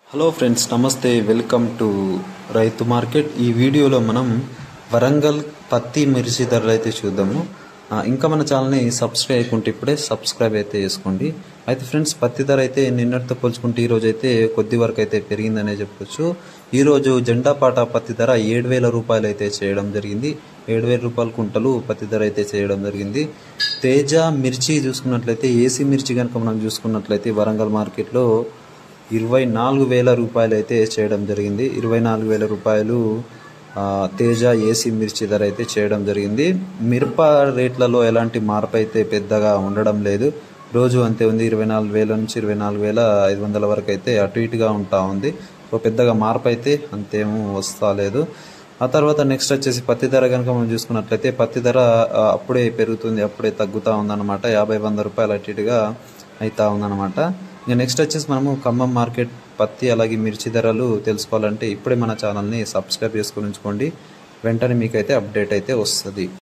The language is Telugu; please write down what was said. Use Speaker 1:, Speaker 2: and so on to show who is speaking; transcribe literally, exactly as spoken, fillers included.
Speaker 1: హలో ఫ్రెండ్స్, నమస్తే. వెల్కమ్ టు రైతు మార్కెట్. ఈ వీడియోలో మనం వరంగల్ పత్తి మిర్చి ధరలు అయితే చూద్దాము. ఇంకా మన ఛానల్ని సబ్స్క్రైబ్ అయ్యకుంటే ఇప్పుడే సబ్స్క్రైబ్ అయితే చేసుకోండి. అయితే ఫ్రెండ్స్, పత్తి ధర అయితే నిన్నటితో పోల్చుకుంటే ఈరోజు అయితే కొద్ది వరకు అయితే పెరిగిందనే చెప్పొచ్చు. ఈరోజు జెండాపాట పత్తి ధర ఏడు వేల రూపాయలు అయితే చేయడం జరిగింది. ఏడు వేల రూపాయల కుంటలు పత్తి ధర అయితే చేయడం జరిగింది. తేజ మిర్చి చూసుకున్నట్లయితే, ఏసీ మిర్చి కనుక మనం చూసుకున్నట్లయితే వరంగల్ మార్కెట్లో ఇరవై నాలుగు వేల రూపాయలు అయితే చేయడం జరిగింది. ఇరవై నాలుగు వేల రూపాయలు తేజ ఏసీ మిర్చి ధర అయితే చేయడం జరిగింది. మిరప రేట్లలో ఎలాంటి మార్పు అయితే పెద్దగా ఉండడం లేదు. రోజు అంతే ఉంది. ఇరవై నాలుగు వేల నుంచి ఇరవై నాలుగు వేల ఐదు వందల వరకు అయితే అటు ఇటుగా ఉంటా ఉంది. సో పెద్దగా మార్పు అయితే అంతేమూ వస్తా లేదు. ఆ తర్వాత నెక్స్ట్ వచ్చేసి పత్తి ధర కనుక మనం చూసుకున్నట్లయితే, పత్తి ధర అప్పుడే పెరుగుతుంది, అప్పుడే తగ్గుతూ ఉందన్నమాట. యాభై వంద రూపాయలు అటు ఇటుగా అవుతా ఉందన్నమాట. ఇంకా నెక్స్ట్ వచ్చేసి మనము ఖమ్మం మార్కెట్ పత్తి అలాగే మిర్చి ధరలు తెలుసుకోవాలంటే ఇప్పుడే మన ఛానల్ని సబ్స్క్రైబ్ చేసుకొని ఉంచుకోండి. వెంటనే మీకైతే అప్డేట్ అయితే వస్తుంది.